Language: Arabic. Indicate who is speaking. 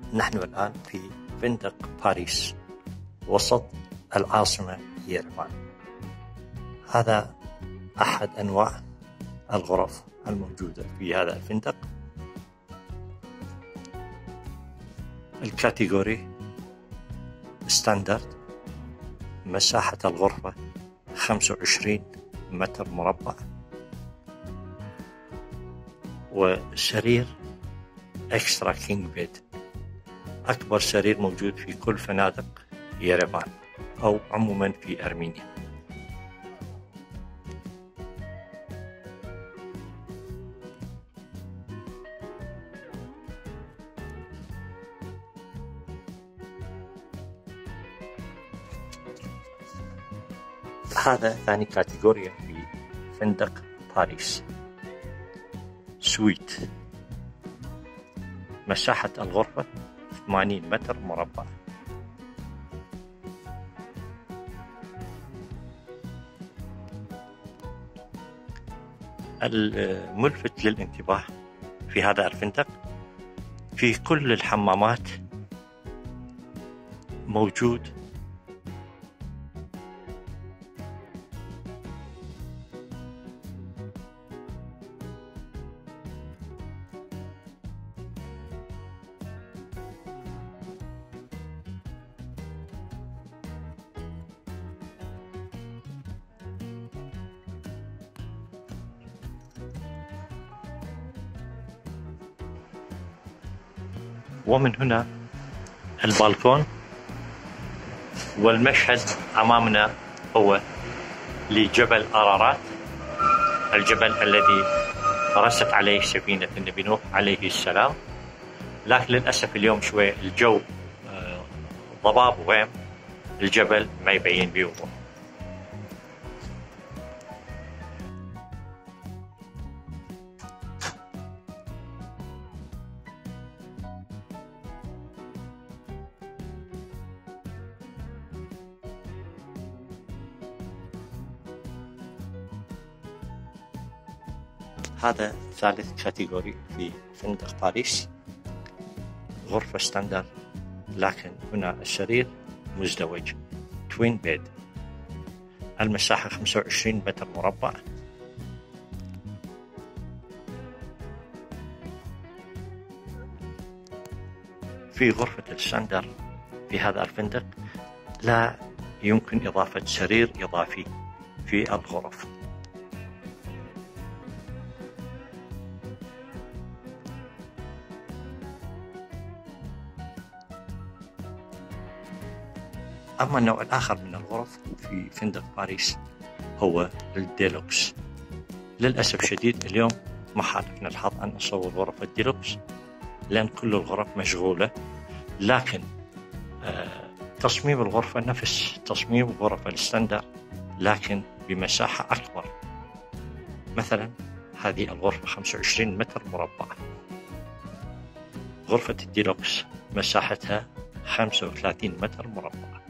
Speaker 1: نحن الآن في فندق باريس وسط العاصمة يرفان. هذا أحد أنواع الغرف الموجودة في هذا الفندق. الكاتيجوري ستاندرد، مساحة الغرفة 25 متر مربع، وسرير اكسترا كينج بيد، أكبر سرير موجود في كل فنادق يرفان أو عموما في أرمينيا. هذا ثاني كاتيجوريا في فندق باريس، سويت، مساحة الغرفة 80 متر مربع، الملفت للانتباه في هذا الفندق في كل الحمامات موجود ومن هنا البالكون، والمشهد أمامنا هو لجبل أرارات، الجبل الذي رست عليه سفينة النبي نوح عليه السلام. لكن للأسف اليوم شوي الجو ضباب وغيم، الجبل ما يبين بوضوح. هذا ثالث كاتيجوري في فندق باريس، غرفة ستاندرد، لكن هنا السرير مزدوج توين بيد، المساحة 25 متر مربع، في غرفة الستاندرد في هذا الفندق لا يمكن إضافة سرير إضافي في الغرف. أما النوع الآخر من الغرف في فندق باريس هو الديلوكس. للأسف شديد اليوم ما حالفنا الحظ أن نصور غرف الديلوكس لأن كل الغرف مشغولة، لكن تصميم الغرفة نفس تصميم غرف الستاندرد لكن بمساحة أكبر. مثلا هذه الغرفة 25 متر مربع، غرفة الديلوكس مساحتها 35 متر مربع.